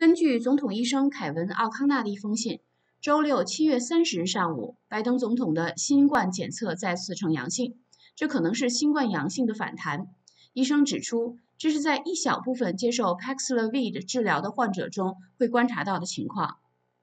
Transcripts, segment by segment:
根据总统医生凯文·奥康纳的一封信，周六7月30日上午，拜登总统的新冠检测再次呈阳性，这可能是新冠阳性的反弹。医生指出，这是在一小部分接受 Paxlovid 治疗的患者中会观察到的情况。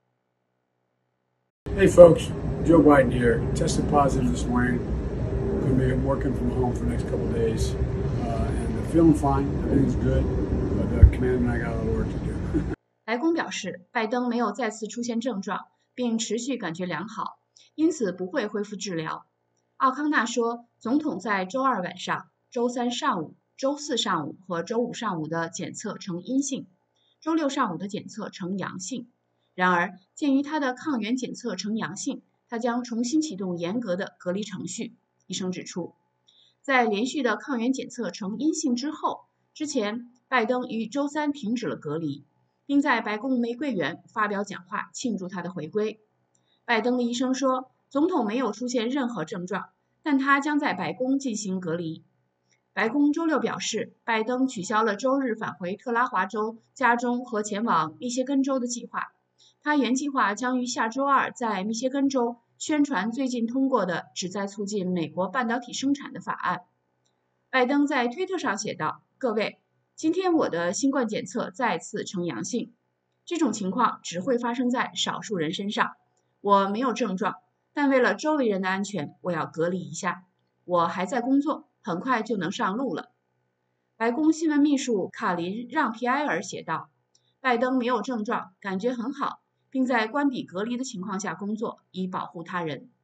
Hey folks, Joe Biden here. Tested positive this morning. Going to be working from home for the next couple of days, and feeling fine. Everything's good, but Commander and I got a lot of work to do. 白宫表示，拜登没有再次出现症状，并持续感觉良好，因此不会恢复治疗。奥康纳说，总统在周二晚上、周三上午、周四上午和周五上午的检测呈阴性，周六上午的检测呈阳性。然而，鉴于他的抗原检测呈阳性，他将重新启动严格的隔离程序。医生指出，在连续的抗原检测呈阴性之前，拜登于周三停止了隔离，并在白宫玫瑰园发表讲话庆祝他的回归。拜登的医生说，总统没有出现任何症状，但他将在白宫进行隔离。白宫周六表示，拜登取消了周日返回特拉华州家中和前往密歇根州的计划。他原计划将于下周二在密歇根州宣传最近通过的旨在促进美国半导体生产的法案。拜登在推特上写道：“各位，今天我的新冠检测再次呈阳性。这种情况只会发生在少数人身上。我没有症状，但为了周围人的安全，我要隔离一下。我还在工作，很快就能上路了。”白宫新闻秘书卡琳·让皮埃尔写道：“拜登没有症状，感觉很好，并在关闭隔离的情况下工作，以保护他人。”